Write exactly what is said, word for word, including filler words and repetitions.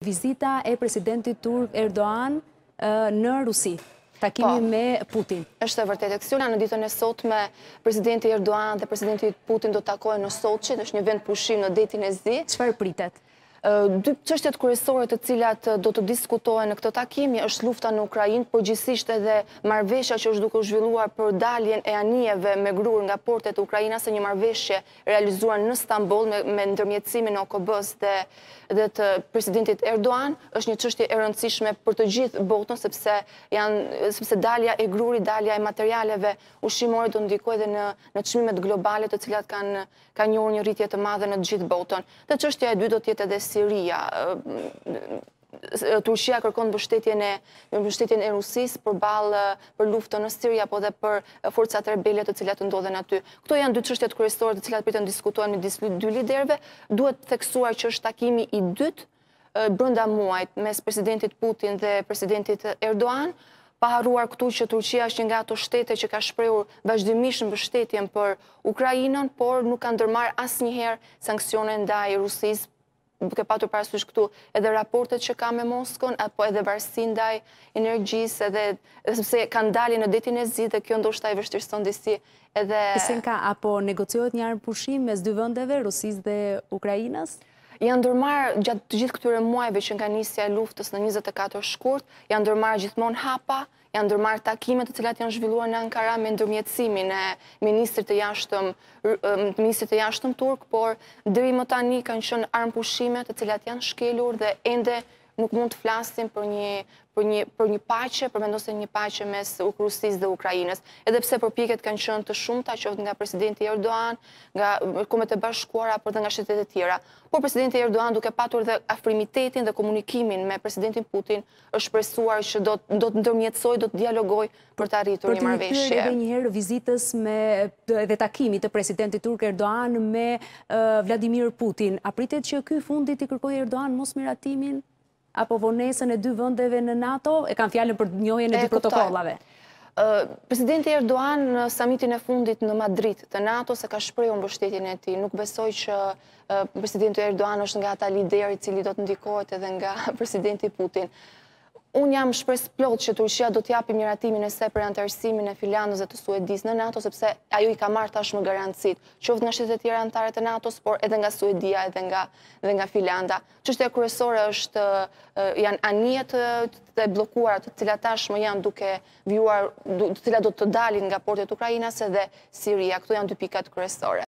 Vizita e presidentit turk Erdogan në Rusi, takimi me Putin. Është e vërtetë. Eksyona në ditën e sotme, presidenti Erdogan dhe presidenti Putin do të takohen në Soçi, është një vend pushim në detin e zi. Çfarë pritet? Dy çështjet kryesore të cilat do të diskutohen në këtë takim është lufta në Ukrainë, përgjithsisht edhe marrëveshja që është duke u zhvilluar për daljen e anijeve me grur nga portet e Ukrainës, një marrëveshje realizuar në Stamboll me, me ndërmjetësimin e O K B-s dhe, dhe të presidentit Erdogan, është një çështje e rëndësishme për të gjithë botën, sepse janë sepse dalja e grurit, dalja e materialeve ushqimore do ndikojë edhe në në çmimet globale, të cilat kanë kanë njohur një rritje të madhe në të gjithë botën. Dhe çështja e dytë do të jetë edhe Siria. Turqia kërkon mbështetjen e mbështetjen e Rusisë përballë për luftën në Siri apo dhe për forcat rebele të cilat ndodhen aty. Këto janë dy çështjet kryesore të cilat priten diskutohen midis dy liderëve. Duhet theksuar që është takimi i dytë brenda muajit mes presidentit Putin dhe presidentit Erdogan. Pa harruar këtu që Turqia është një nga ato shtete që ka shprehur vazhdimisht mbështetjen për Ukrainën, por nuk ka ndërmarrë asnjëherë sanksione ndaj Rusisë, duke patur parasysh këtu edhe raportet që ka me Moskën, apo edhe varësi ndaj energjisë, edhe sepse kanë dalë në detin e zi dhe kjo ndoshta i vështirëson disi edhe Ka apo negociohet një armëpushim mes dy vendeve, Rusisë dhe Ukrainës? Janë ndërmarrë gjatë të gjithë këtyre muajve që nga nisja e luftës në njëzet e katër shkurt, janë ndërmarrë gjithmonë hapa, janë ndërmarrë takime të cilat janë zhvilluar në Ankara me ndërmjetësimin e ministrit të jashtëm, ministrit të jashtëm turk, por deri më tani kanë qenë armëpushime të cilat janë shkelur dhe ende nuk mund të flasim për një për një për një paqe, për vendosjen e një paqe mes Rusisë dhe Ukrainës. Edhe pse përpjekjet kanë qenë të shumta, qoftë nga presidenti Erdogan, nga Kombet e Bashkuara, por edhe nga shtetet e tjera. Por presidenti Erdogan, duke patur dhe afrimitetin dhe komunikimin me presidentin Putin, është shpresuar që do do të ndërmjetësojë, do të dialogojë për të arritur një marrëveshje. Për të edhe një herë vizitës me edhe takimit të presidentit turk Erdogan me uh, Vladimir Putin, a pritet që ky fundi i kërkojë Erdogan mos miratimin apo vonesën e dy vendeve në NATO, e kanë fjalën për njohjen e dy protokollave? Presidenti Erdogan në samitin e fundit në Madrid të NATO se ka shprehur mbështetjen e tij. Nuk besoj që presidenti Erdogan është nga ata lideri i cili do të ndikohet edhe nga presidenti Putin. Unë jam shpresë plot që Turqia do t'japi miratimin e saj për anëtarësimin e Finlandës dhe të Suedisë në NATO, sepse ajo i ka marrë tashmë garancit, qoftë nga shtetet e tjera anëtare të NATO-s, por edhe nga Suedia, edhe nga dhe nga Finlanda. Çështja kryesore është janë anijet të bllokuara, të cilat tashmë janë duke vjuar, të cilat do të dalin nga portet Ukrainase dhe Siria. Këto janë dy pikat kryesore.